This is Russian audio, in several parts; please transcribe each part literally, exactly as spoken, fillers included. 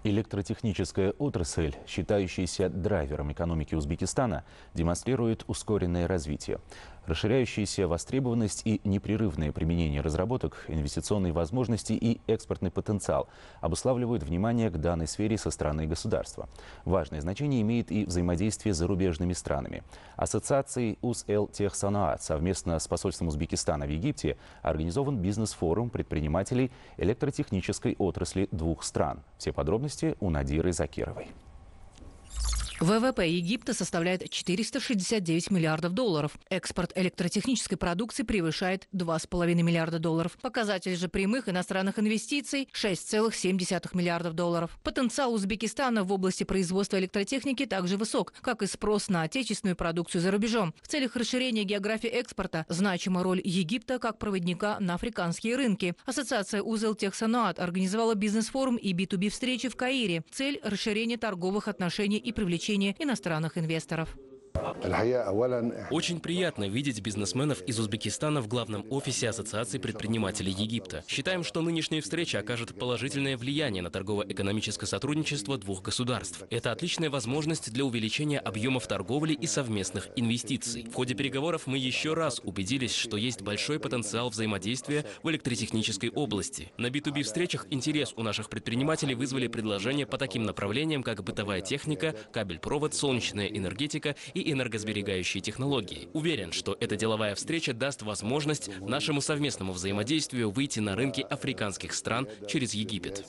Электротехническая отрасль, считающаяся драйвером экономики Узбекистана, демонстрирует ускоренное развитие. Расширяющаяся востребованность и непрерывное применение разработок, инвестиционные возможности и экспортный потенциал обуславливают внимание к данной сфере со стороны государства. Важное значение имеет и взаимодействие с зарубежными странами. Ассоциацией Уз-Эл-Техсанаат совместно с посольством Узбекистана в Египте организован бизнес-форум предпринимателей электротехнической отрасли двух стран. Все подробности у Надиры Закировой. ВВП Египта составляет четыреста шестьдесят девять миллиардов долларов. Экспорт электротехнической продукции превышает два с половиной миллиарда долларов. Показатель же прямых иностранных инвестиций – шесть целых семь десятых миллиардов долларов. Потенциал Узбекистана в области производства электротехники также высок, как и спрос на отечественную продукцию за рубежом. В целях расширения географии экспорта значима роль Египта как проводника на африканские рынки. Ассоциация Уз-Эл-Техсанаат организовала бизнес-форум и би ту би встречи в Каире. Цель – расширение торговых отношений и привлечение иностранных инвесторов. Очень приятно видеть бизнесменов из Узбекистана в главном офисе Ассоциации предпринимателей Египта. Считаем, что нынешняя встреча окажет положительное влияние на торгово-экономическое сотрудничество двух государств. Это отличная возможность для увеличения объемов торговли и совместных инвестиций. В ходе переговоров мы еще раз убедились, что есть большой потенциал взаимодействия в электротехнической области. На би ту би встречах интерес у наших предпринимателей вызвали предложения по таким направлениям, как бытовая техника, кабель-провод, солнечная энергетика и энергосберегающие технологии. Уверен, что эта деловая встреча даст возможность нашему совместному взаимодействию выйти на рынки африканских стран через Египет.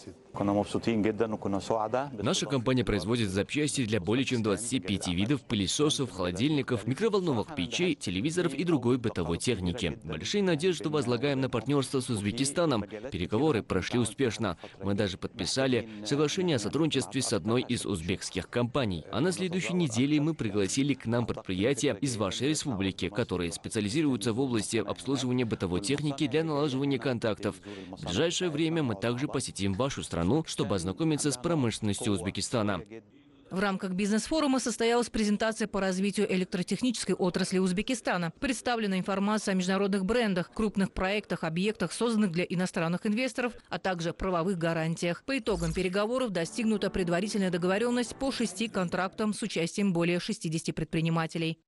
Наша компания производит запчасти для более чем двадцати пяти видов пылесосов, холодильников, микроволновых печей, телевизоров и другой бытовой техники. Большие надежды возлагаем на партнерство с Узбекистаном. Переговоры прошли успешно. Мы даже подписали соглашение о сотрудничестве с одной из узбекских компаний. А на следующей неделе мы пригласили к нам предприятия из вашей республики, которые специализируются в области обслуживания бытовой техники для налаживания контактов. В ближайшее время мы также посетим вашу страну, чтобы ознакомиться с промышленностью Узбекистана. В рамках бизнес-форума состоялась презентация по развитию электротехнической отрасли Узбекистана. Представлена информация о международных брендах, крупных проектах, объектах, созданных для иностранных инвесторов, а также правовых гарантиях. По итогам переговоров достигнута предварительная договоренность по шести контрактам с участием более шестидесяти предпринимателей.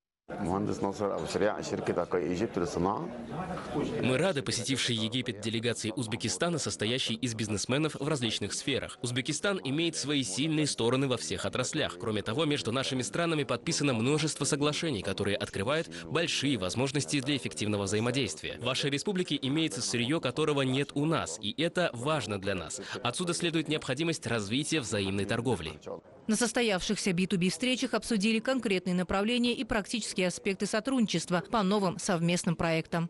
Мы рады посетившей Египет делегации Узбекистана, состоящей из бизнесменов в различных сферах. Узбекистан имеет свои сильные стороны во всех отраслях. Кроме того, между нашими странами подписано множество соглашений, которые открывают большие возможности для эффективного взаимодействия. В вашей республике имеется сырье, которого нет у нас, и это важно для нас. Отсюда следует необходимость развития взаимной торговли. На состоявшихся би ту би встречах обсудили конкретные направления и практические аспекты сотрудничества по новым совместным проектам.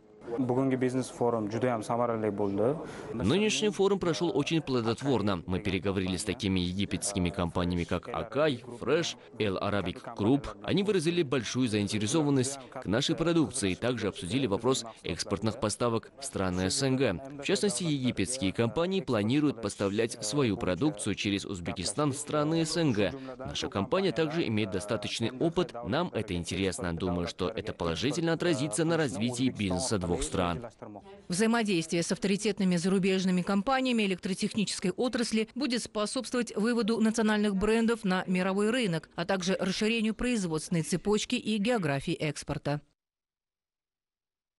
Нынешний форум прошел очень плодотворно. Мы переговорили с такими египетскими компаниями, как Акай, Фреш, Эл Арабик Групп. Они выразили большую заинтересованность к нашей продукции. Также обсудили вопрос экспортных поставок в страны эс эн гэ. В частности, египетские компании планируют поставлять свою продукцию через Узбекистан в страны эс эн гэ. Наша компания также имеет достаточный опыт. Нам это интересно. Думаю, что это положительно отразится на развитии бизнеса двух стран. Взаимодействие с авторитетными зарубежными компаниями электротехнической отрасли будет способствовать выводу национальных брендов на мировой рынок, а также расширению производственной цепочки и географии экспорта.